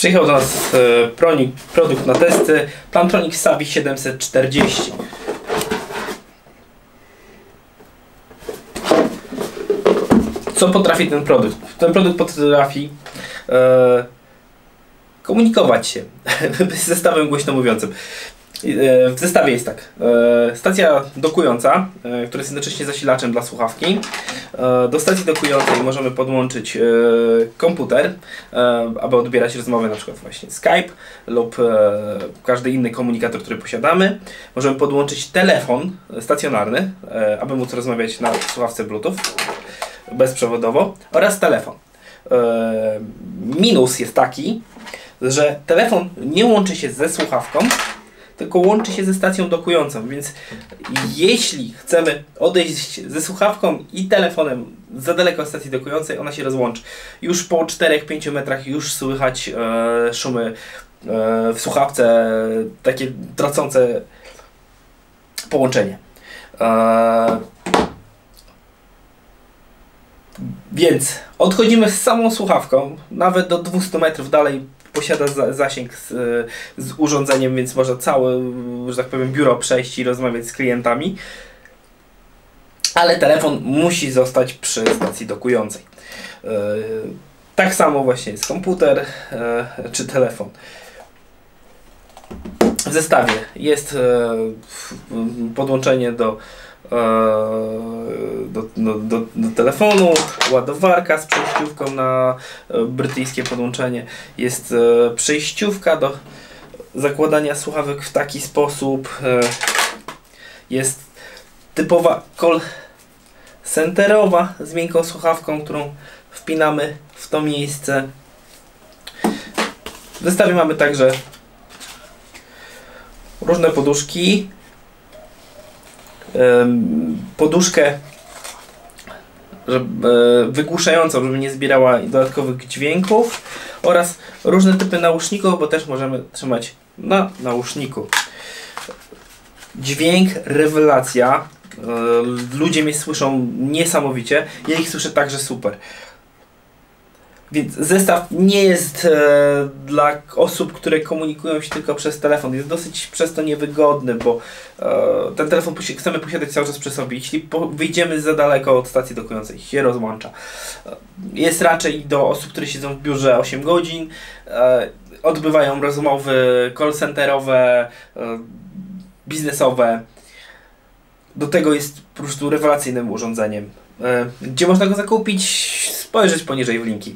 Przyjechał do nas produkt na testy, Plantronic Savvy 740. Co potrafi ten produkt? Ten produkt potrafi komunikować się z zestawem głośno mówiącym. W zestawie jest tak, stacja dokująca, która jest jednocześnie zasilaczem dla słuchawki. Do stacji dokującej możemy podłączyć komputer, aby odbierać rozmowy, na przykład właśnie Skype lub każdy inny komunikator, który posiadamy. Możemy podłączyć telefon stacjonarny, aby móc rozmawiać na słuchawce Bluetooth bezprzewodowo, oraz telefon. Minus jest taki, że telefon nie łączy się ze słuchawką, tylko łączy się ze stacją dokującą, więc jeśli chcemy odejść ze słuchawką i telefonem za daleko od stacji dokującej, ona się rozłączy. Już po 4-5 metrach już słychać szumy w słuchawce, takie tracące połączenie. Więc odchodzimy z samą słuchawką, nawet do 200 metrów dalej posiada zasięg z urządzeniem, więc można całe, że tak powiem, biuro przejść i rozmawiać z klientami. Ale telefon musi zostać przy stacji dokującej. Tak samo właśnie jest komputer czy telefon. W zestawie jest podłączenie do telefonu, ładowarka z przejściówką na brytyjskie podłączenie, jest przejściówka do zakładania słuchawek w taki sposób, jest typowa call centerowa z miękką słuchawką, którą wpinamy w to miejsce. W zestawie mamy także różne poduszki, poduszkę wygłuszającą, żeby nie zbierała dodatkowych dźwięków, oraz różne typy nauszników, bo też możemy trzymać na nauszniku. Dźwięk, rewelacja. Ludzie mnie słyszą niesamowicie, ja ich słyszę także super. Więc zestaw nie jest dla osób, które komunikują się tylko przez telefon. Jest dosyć przez to niewygodny, bo ten telefon chcemy posiadać cały czas przy sobie. Jeśli wyjdziemy za daleko od stacji dokującej, się rozłącza. Jest raczej do osób, które siedzą w biurze 8 godzin, odbywają rozmowy call centerowe, biznesowe. Do tego jest po prostu rewelacyjnym urządzeniem. Gdzie można go zakupić? Spojrzeć poniżej w linki.